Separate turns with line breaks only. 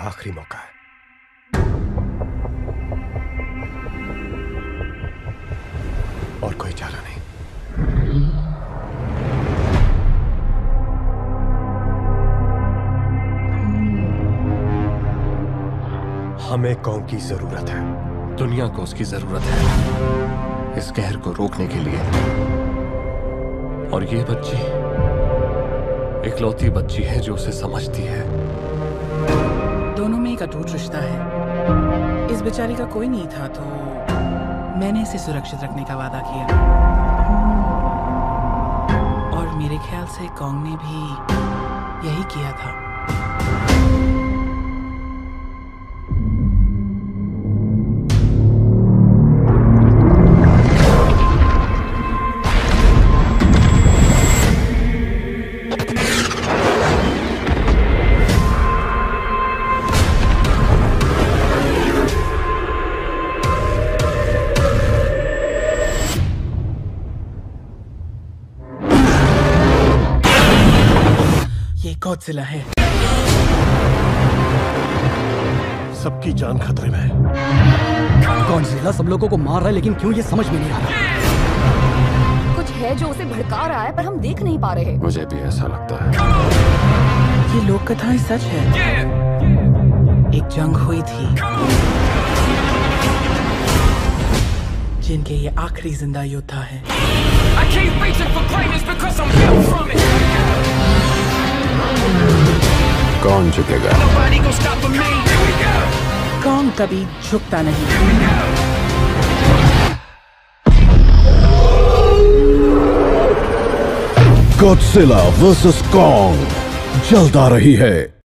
आखिरी मौका है। और कोई चारा नहीं। हमें कौन की जरूरत है?
दुनिया को उसकी जरूरत है, इस कहर को रोकने के लिए। और ये बच्ची इकलौती बच्ची है जो उसे समझती है।
दोनों में एक अटूट रिश्ता है। इस बेचारी का कोई नहीं था तो मैंने इसे सुरक्षित रखने का वादा किया। और मेरे ख्याल से कॉन्ग ने भी यही किया था। ये गॉडजिला है।
सबकी जान खतरे में है।
गॉडजिला सब लोगों को मार रहा है, लेकिन क्यों ये समझ में नहीं आ रहा।
कुछ है जो उसे भड़का रहा है पर हम देख नहीं पा रहे।
मुझे भी ऐसा लगता है।
ये लोक कथाएं सच है। एक जंग हुई थी जिनके ये आखिरी जिंदा योद्धा है।
कौन झुकेगा?
कॉन्ग कभी झुकता नहीं।
गॉडजिला वर्सेस कॉन्ग जल्द आ रही है।